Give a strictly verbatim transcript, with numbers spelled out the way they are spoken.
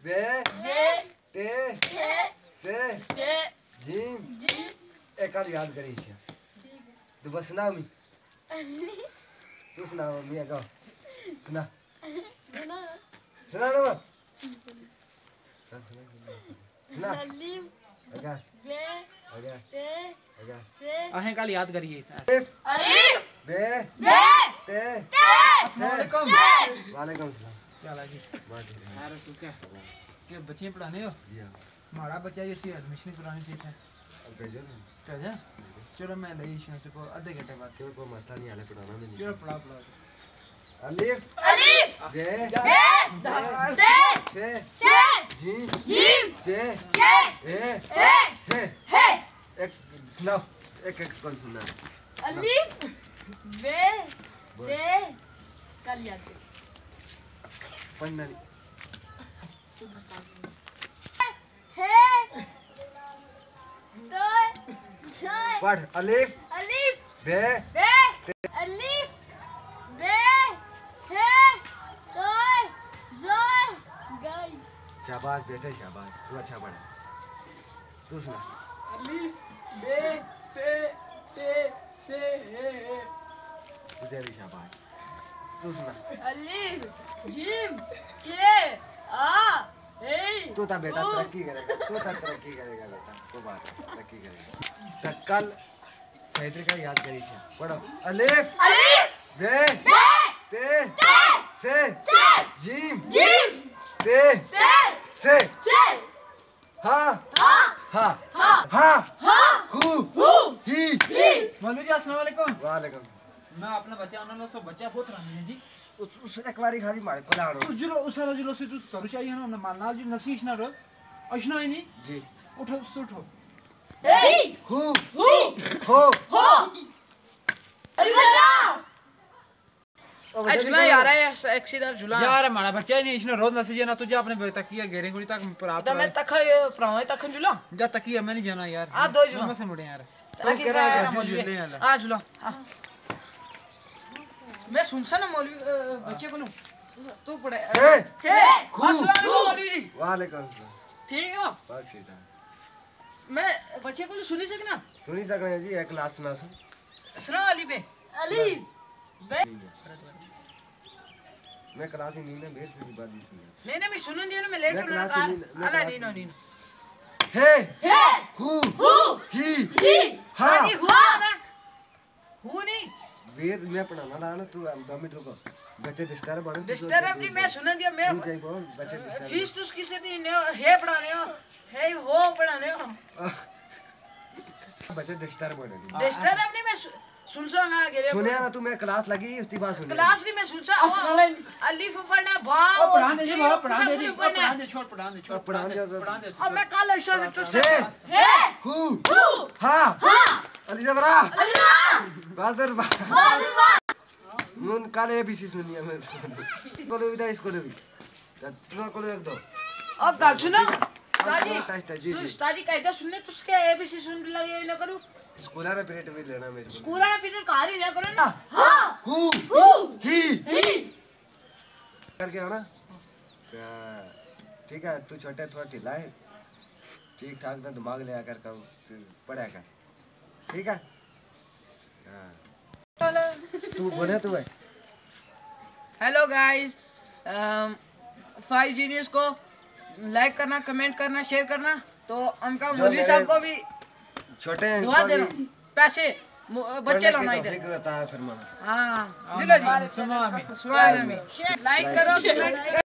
बे बे ते ते से से जीम जीम एक और याद करी छे तू बस सुना मी तू सुना मी एक और सुना सुना सुना ना सुना अलीफ अगर बे अगर ते अगर से अहें कल याद करिए अलिफ अलीफ बे बे ते ते वालेकुम वालेकुम सलाम क्या हाल जी बाजी यार सुखा के बच्चे पढ़ाने हो जी हां हमारा बच्चा जैसे एडमिशन करानी चाहिए था अब भेजो ना चल जा चलो मैं ले इशू को आधे घंटे बाद क्यों कोई मसला नहीं आले पढ़ाना नहीं चलो पढ़ा पढ़ा अलिफ अलीफ बे बे ते से से जीम जीम जे जे ए ए हे हे एक सुनाओ एक एक कौन सुनना अलीफ बे ते कल याद कर पढ़ना नहीं हे तो सोय पढ़ अलिफ अलीफ बे बे अलीफ बे हे तोय जोय गई शाबाश बेटे शाबाश तू अच्छा पढ़ा तू सुना अलीफ बे पे ते से हे हे तुझे भी शाबाश तू सुना अलीफ जिम के आ हे तू तो बेटा तरक्की करेगा तू तो तरक्की करेगा बेटा वो बात है तरक्की करेगा तो कल सही तरीका याद करी छे पढ़ो अलिफ अलीफ बे बे ते ते से से जीम जिम ते ते से से हा हा हा हा हा हा हु हु ही ही मौलवी जी अस्सलाम वालेकुम वालेकुम मैं अपना बच्चा उन्होंने सो बच्चा बहुत रानी है जी उस उस एक बारी खाली मारे पलाड़ो उस जुलो उस सारा जुलो से तू करू चाहिए ना मानना जी नसीह ना रो अशना ही नहीं जी उठो उठो हे हु हु हो हो अल्लाह आज झूला यार है एक सीधा झूला यार हमारा बच्चा ही नहीं इसने रोज नसीह ना तुझे अपने तकिया घेरे गुड़ी तक पर आप तो मैं तक प्रावे तक झूला जा तकिया मैं नहीं जाना यार आ दो झूला मैं से मुड़े यार ताकि मौलवी आ झूला मैं सुनसा ना मौलवी बच्चे को तू पढ़े हे हे खू अस्सलाम मौलवी जी वालेकुम सलाम ठीक है बात सीधा मैं बच्चे को सुनी सकना सुनी सकते जी एक क्लास सुना सा अस्सलाम अली बे अली बे मैं क्लास ही नहीं ना भेज फिर बात नहीं सुनी नहीं नहीं मैं सुनन दियो ना मैं लेट होना कार अला नहीं नो नहीं हे हे हु हु ही ही हा नहीं हुआ ना हु नहीं वेद मैं पढ़ाना ला ना तू दो मिनट रुको बच्चे डिस्टर्ब बन डिस्टर्ब अपनी मैं सुनन दियो मैं तू जाई बोल बच्चे डिस्टर्ब फीस तुस किसे नहीं ने हे पढ़ाने हो हे हो पढ़ाने हो बच्चे डिस्टर्ब हो रहे डिस्टर्ब अपनी मैं सुनसा हां गेरे सुने ना तू मैं क्लास लगी उसकी बात सुन क्लास नहीं मैं सुनसा अलिफ पढ़ना बा ओ पढ़ा दे जी बाबा पढ़ा दे जी पढ़ा दे छोड़ पढ़ा दे छोड़ पढ़ा दे पढ़ा दे अब मैं कल ऐसा तो हे हे हु हु हा हा अली जबरा अल्लाह बाजर बा बाजर मुन काल एबीसी सुनिए मैं कोलो विदा इसको दे तू कोलो एक दो अब गाल सुनो जी ताजी जी तू स्टाडी कायदा सुनने तुसके एबीसी सुन लगे ना करू स्कूल आ पीरियड में लेना मैं स्कूल आ पीरियड कारी ना करो ना हां हु हु ही ही करके आना ठीक है तू छोटे थोड़ा ढीला है ठीक ठाक ना दिमाग ले आकर कर पढ़ा कर ठीक है हां तू बोले तू है हेलो गाइस फाइव जीनियस को लाइक करना कमेंट करना शेयर करना तो उनका मौलवी साहब को भी छोटे हैं दुआ देना पैसे बच्चे लाना इधर फिर बता फिर मां हां दिलो जी सुभान अल्लाह सुभान अल्लाह लाइक करो कमेंट